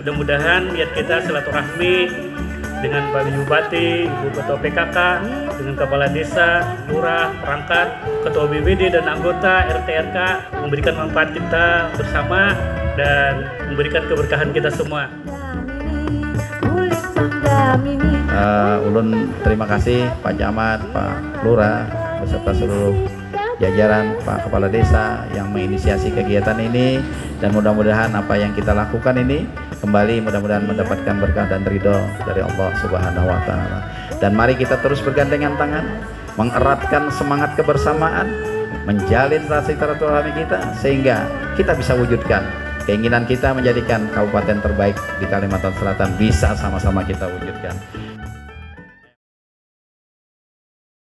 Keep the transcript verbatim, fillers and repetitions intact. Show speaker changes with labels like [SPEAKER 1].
[SPEAKER 1] Mudah-mudahan niat kita silaturahmi dengan Pak Bupati, Ibu Ketua P K K, dengan Kepala Desa, Lurah, Perangkat, Ketua B B D dan anggota R T R K memberikan manfaat kita bersama dan memberikan keberkahan kita semua.
[SPEAKER 2] Uh, ulun terima kasih Pak Camat, Pak Lurah, beserta seluruh jajaran Pak Kepala Desa yang menginisiasi kegiatan ini, dan mudah-mudahan apa yang kita lakukan ini kembali mudah-mudahan mendapatkan berkah dan ridho dari Allah Subhanahu wa Ta'ala. Dan mari kita terus bergandengan tangan, mengeratkan semangat kebersamaan, menjalin rasa silaturahmi kita sehingga kita bisa wujudkan keinginan kita menjadikan kabupaten terbaik di Kalimantan Selatan bisa sama-sama kita wujudkan.